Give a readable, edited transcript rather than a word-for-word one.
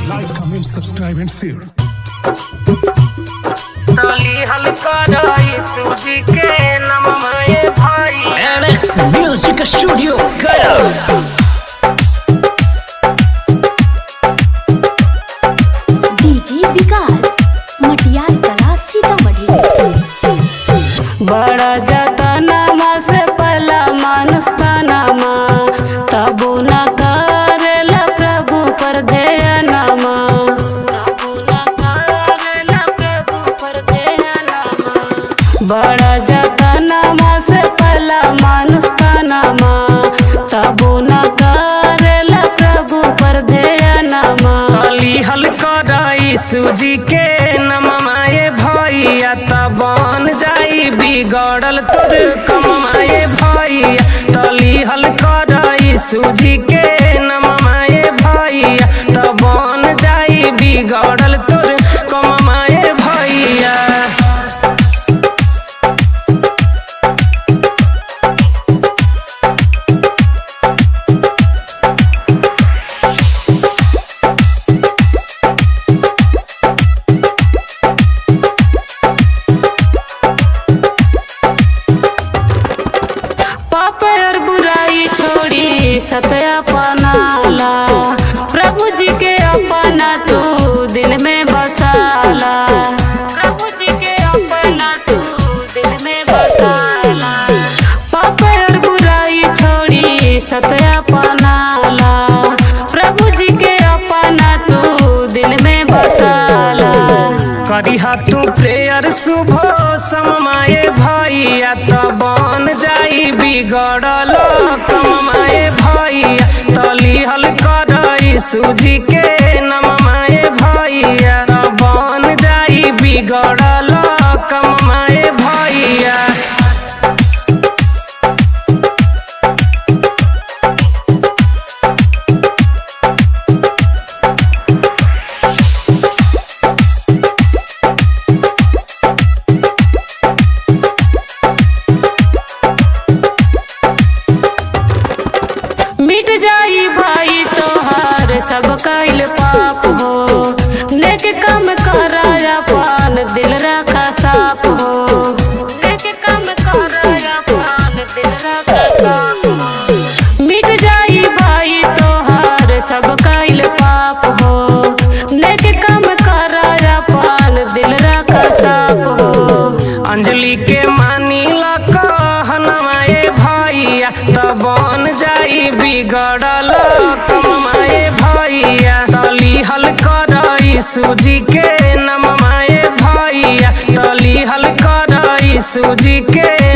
Like, comment, subscribe and share. ताली हल्का राई सूजी के नमः ये भाई एलेक्स म्यूजिक स्टूडियो गया। डीजे विकास मटियार कला सीतामढ़ी। बड़ा जाता नामा से पहला मानुष का नामा तबु न करेला प्रभु पर ध्यान नामा बड़ा जाता नामा से पहला मानुष का नामा तबु न करेला प्रभु पर ध्यान नामा ताली हल्का राई सूजी के नममाए भैया तब बन जाई बिगड़ल तोर कमाए भैया ताली हल्का राई सूजी के नममाए भैया तब बन जाई बिगड़ल तोर कमाए भैया। पाप और बुराई छोड़ी सत्या अपनाला प्रभु जी के अपना तू दिल में बसाला प्रभु जी के अपना तू दिल में बसाला पाप और बुराई छोड़ी सत्या अपनाला प्रभु जी के अपना तू दिल में बसाला करिहा तू प्रेयर सुबह समाए भैया तब बन जाई बिगड़ल कमाए भैया तली हल्का राई सूजी के नममाए भैया तब बन जाई बिगड़ल कमाए भैया। मिट जाई भाई तोहार सब काइल पाप हो नेक काम कराया पान दिल रखा साफ हो नेक काम कराया पान दिल रखा साफ हो मिट जाई भाई तोहार सब काइल पाप हो नेक काम कराया पान दिल रखा साफ हो अंजलि के मानी कहनवाए भैया तब बन जाई बिगड़ल कमाए भैया तली हल्का राई सूजी के नममाए भैया तली हल्का राई सूजी के